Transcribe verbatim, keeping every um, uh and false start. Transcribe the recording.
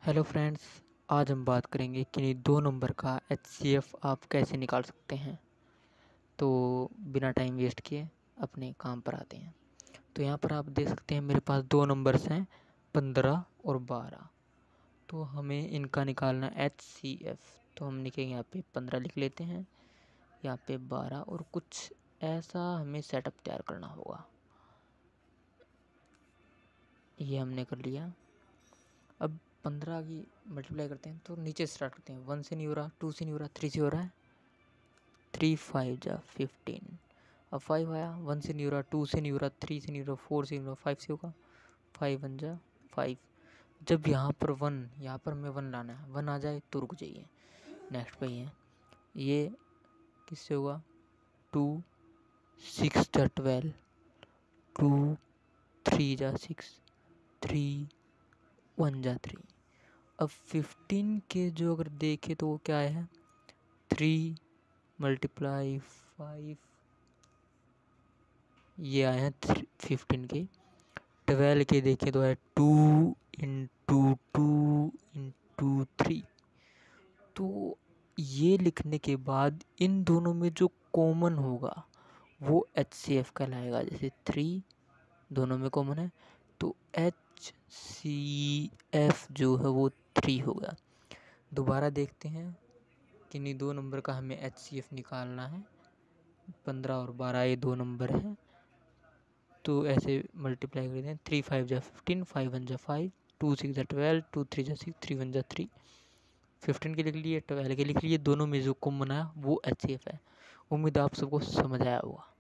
Hello friends, आज हम बात करेंगे कि दो नंबर का एच सी एफ आप कैसे निकाल सकते हैं। तो बिना टाइम वेस्ट किए अपने काम पर आते हैं। तो यहाँ पर आप देख सकते हैं मेरे पास दो नंबर्स हैं, पंद्रह और बारह। तो हमें इनका निकालना एच सी एफ। तो हम लिखेंगे यहाँ पे पंद्रह लिख लेते हैं, यहाँ पे बारह, और कुछ ऐसा हमें सेटअप तैयार करना होगा। ये हमने कर लिया। अब पंद्रह की मल्टीप्लाई करते हैं तो नीचे स्टार्ट करते हैं। वन से नहीं हो रहा, टू से नहीं हो रहा, थ्री से हो रहा है। थ्री फाइव जा फिफ्टीन। अब फाइव आया, वन से नहीं हो रहा, टू से नहीं हो रहा, थ्री से नहीं हो रहा, फोर से नहीं हो रहा, फाइव से होगा। फाइव वन जा फाइव। जब यहाँ पर वन, यहाँ पर हमें वन लाना है, वन आ जाए तो रुक जाइए, नेक्स्ट पे ही है। ये किससे होगा? टू सिक्स जा ट्वेल्व, टू थ्री जा सिक्स, थ्री वन जा थ्री। अब फिफ्टीन के जो अगर देखें तो वो क्या है? थ्री मल्टीप्लाई फाइव, ये आए हैं फिफ्टीन के। ट्वेल्व के देखें तो है two into two into three. तो ये लिखने के बाद इन दोनों में जो कॉमन होगा वो एच सी एफ कहलाएगा। जैसे थ्री दोनों में कॉमन है तो एच सी एफ जो है वो थ्री होगा। दोबारा देखते हैं कि नहीं, दो नंबर का हमें एच सी एफ निकालना है। पंद्रह और बारह ये दो नंबर हैं, तो ऐसे मल्टीप्लाई कर देते हैं। थ्री फाइव जा फिफ्टीन, फाइव वन जा फाइव, टू सिक्स जा ट्वेल्व, टू थ्री जा सिक्स, थ्री वन जा थ्री। फिफ्टीन के लिख लिए, ट्वेल्व के लिख लिए, दोनों में जो कॉमन आया वो एच सी एफ है। उम्मीद आप सबको समझ आया होगा।